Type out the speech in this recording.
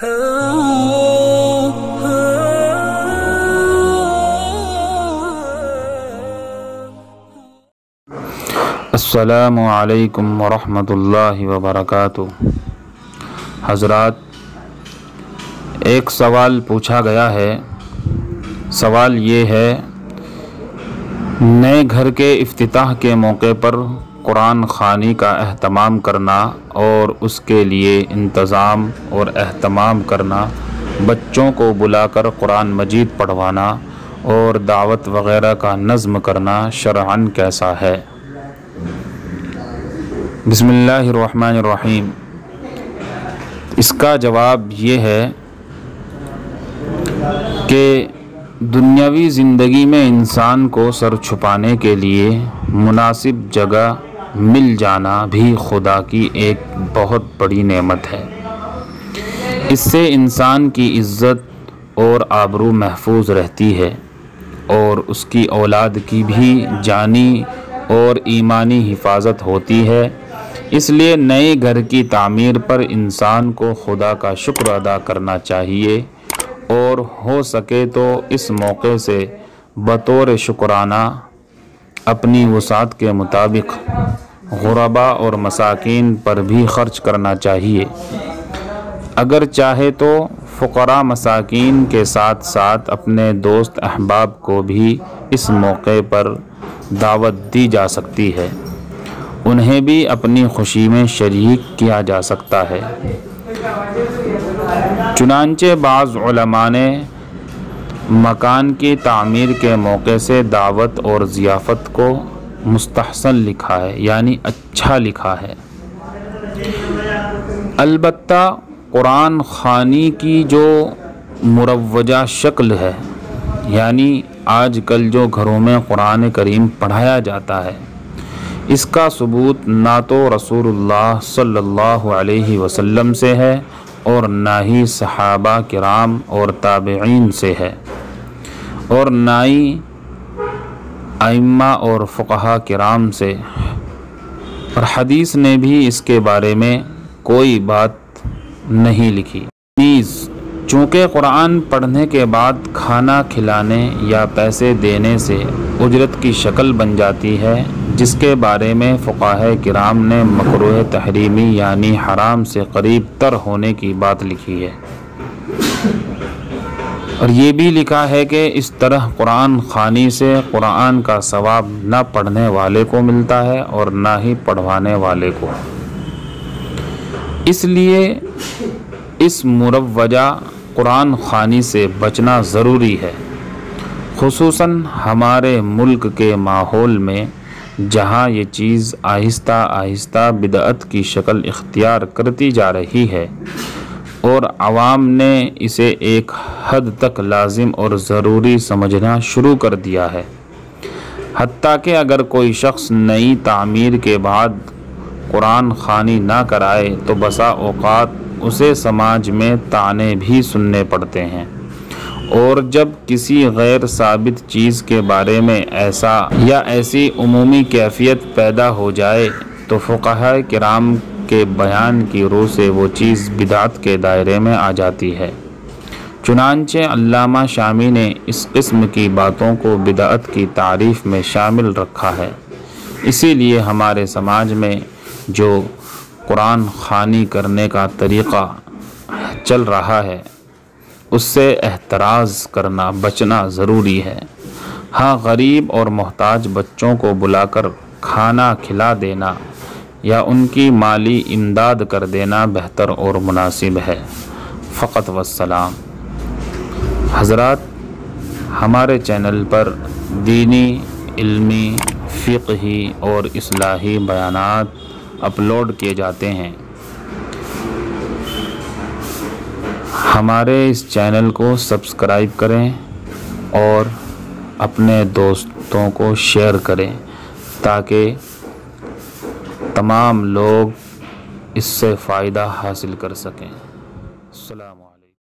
السلام علیکم ورحمۃ اللہ وبرکاتہ۔ حضرات، ایک سوال پوچھا گیا ہے۔ سوال یہ ہے، نئے گھر کے افتتاح کے موقع پر قرآن خوانی کا اہتمام کرنا اور اس کے لیے انتظام اور اہتمام کرنا، بچوں کو بلا کر قرآن مجید پڑھوانا اور دعوت وغیرہ کا نظم کرنا شرعاً کیسا ہے؟ بسم اللہ الرحمن الرحیم۔ اس کا جواب یہ ہے کہ دنیاوی زندگی میں انسان کو سر چھپانے کے لیے مناسب جگہ مل جانا بھی خدا کی ایک بہت بڑی نعمت ہے۔ اس سے انسان کی عزت اور آبرو محفوظ رہتی ہے اور اس کی اولاد کی بھی جانی اور ایمانی حفاظت ہوتی ہے۔ اس لیے نئے گھر کی تعمیر پر انسان کو خدا کا شکر ادا کرنا چاہیے اور ہو سکے تو اس موقع سے بطور شکرانہ اپنی وسعت کے مطابق غرباء اور مساکین پر بھی خرچ کرنا چاہیے۔ اگر چاہے تو فقراء مساکین کے ساتھ ساتھ اپنے دوست احباب کو بھی اس موقع پر دعوت دی جا سکتی ہے، انہیں بھی اپنی خوشی میں شریک کیا جا سکتا ہے۔ چنانچہ بعض علماء نے مکان کی تعمیر کے موقع سے دعوت اور ضیافت کو مستحسن لکھا ہے، یعنی اچھا لکھا ہے۔ البتہ قرآن خوانی کی جو مروجہ شکل ہے، یعنی آج کل جو گھروں میں قرآن کریم پڑھایا جاتا ہے، اس کا ثبوت نہ تو رسول اللہ صلی اللہ علیہ وسلم سے ہے اور نہ ہی صحابہ کرام اور تابعین سے ہے، اور نہ ہی ائمہ اور فقہاء کرام سے، اور حدیث نے بھی اس کے بارے میں کوئی بات نہیں لکھی۔ نیز چونکہ قرآن پڑھنے کے بعد کھانا کھلانے یا پیسے دینے سے اجرت کی شکل بن جاتی ہے، جس کے بارے میں فقہاء کرام نے مکروہ تحریمی یعنی حرام سے قریب تر ہونے کی بات لکھی ہے، اور یہ بھی لکھا ہے کہ اس طرح قرآن خوانی سے قرآن کا ثواب نہ پڑھنے والے کو ملتا ہے اور نہ ہی پڑھوانے والے کو۔ اس لیے اس مروجہ قرآن خوانی سے بچنا ضروری ہے، خصوصاً ہمارے ملک کے ماحول میں جہاں یہ چیز آہستہ آہستہ بدعت کی شکل اختیار کرتی جا رہی ہے اور عوام نے اسے ایک حد تک لازم اور ضروری سمجھنا شروع کر دیا ہے۔ حتیٰ کہ اگر کوئی شخص نئی تعمیر کے بعد قرآن خوانی نہ کرائے تو بسا اوقات اسے سماج میں طعنے بھی سننے پڑتے ہیں، اور جب کسی غیر ثابت چیز کے بارے میں ایسا یا ایسی عمومی کیفیت پیدا ہو جائے تو فقہاء کرام کے بیان کی روح سے وہ چیز بدعت کے دائرے میں آ جاتی ہے۔ چنانچہ علامہ شامی نے اس قسم کی باتوں کو بدعت کی تعریف میں شامل رکھا ہے۔ اسی لیے ہمارے سماج میں جو قرآن خوانی کرنے کا طریقہ چل رہا ہے، اس سے احتراز کرنا، بچنا ضروری ہے۔ ہاں، غریب اور محتاج بچوں کو بلا کر کھانا کھلا دینا یا ان کی مالی امداد کر دینا بہتر اور مناسب ہے۔ فقط والسلام۔ حضرات، ہمارے چینل پر دینی، علمی، فقہی اور اصلاحی بیانات اپلوڈ کیے جاتے ہیں۔ ہمارے اس چینل کو سبسکرائب کریں اور اپنے دوستوں کو شیئر کریں تاکہ تمام لوگ اس سے فائدہ حاصل کر سکیں۔ السلام علیکم۔